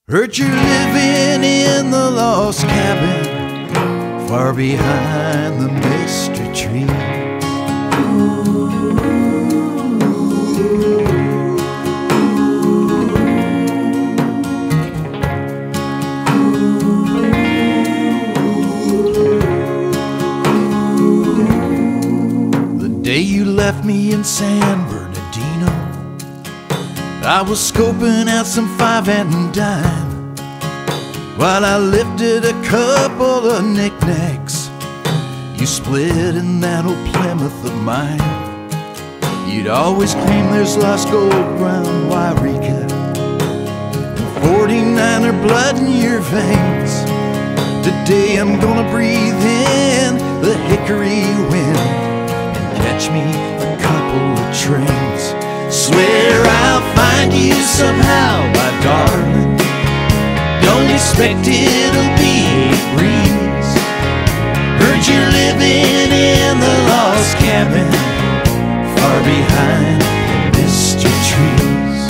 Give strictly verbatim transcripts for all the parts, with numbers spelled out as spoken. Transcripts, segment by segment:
Heard you're living in the lost cabin, far behind the mystery tree. The day you left me in San Bernardino, I was scoping out some five and dime while I lifted a couple of knickknacks. You split in that old Plymouth of mine. You'd always claim there's lost gold round Wairika, forty-niner blood in your veins. Today I'm gonna breathe in the hickory wind and catch me a couple of trains. Swear I'll find you somehow, my darling. Don't expect it'll be a breeze. Heard you're living in the lost cabin, far behind the misty trees.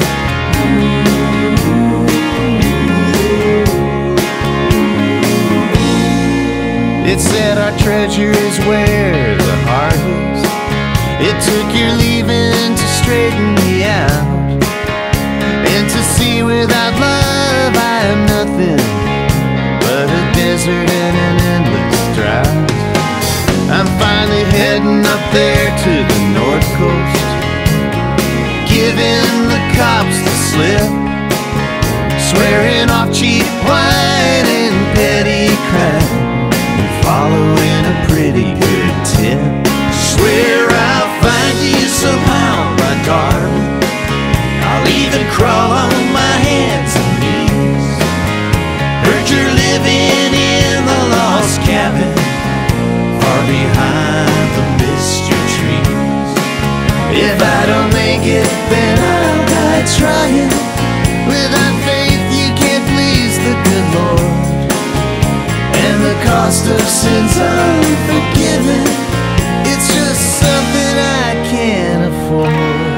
It said our treasure is where the heart is. It took your leaving to straighten me out, and to see without love I am nothing but a desert and an endless drought. I'm finally heading up there to the north coast, giving the cops the slip, swearing off cheap wine and petty crime, and following a pretty good tip. Swear I'll find you somehow, my darling. I'll even crawl on my hands and knees. Heard you're living in the lost cabin, far behind the mystery trees. If I don't make it, then I'll die trying. Without faith you can't please the good Lord, and the cost of sin's unforgiven. It's just something I can't afford.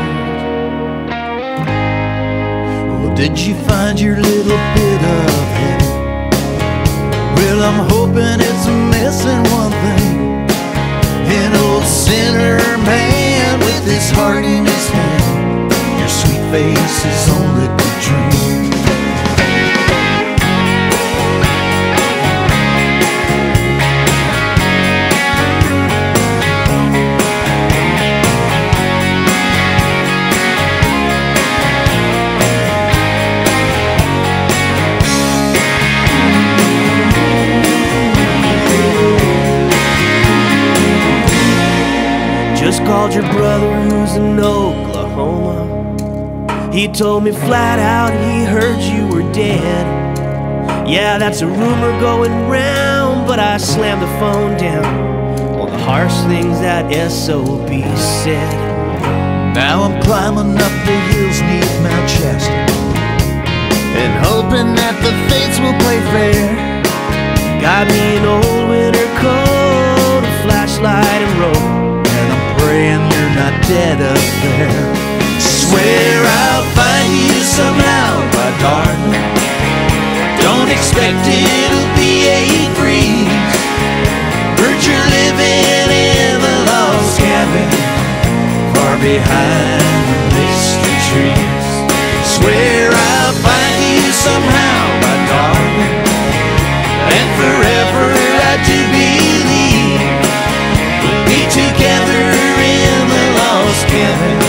Well, did you find your little bit of heaven? Well, I'm hoping it's missing one thing. An old sinner man with his heart in his hand. Your sweet face is only a dream. Just called your brother who's in Oklahoma. He told me flat out he heard you were dead. Yeah, that's a rumor going round, but I slammed the phone down on the harsh things that S O B said. Now I'm climbing up the hills neath Mount Shasta, and hoping that the fates will play fair. Got me an old winter coat, a flashlight and rope, praying you're not dead up there. Swear I'll find you somehow, my darling. Don't expect it'll be a breeze. Heard you're living in the lost cabin, far behind the misty trees. Swear I'll find you somehow, my darling, and forever I do believe we'll be together in the lost cabin.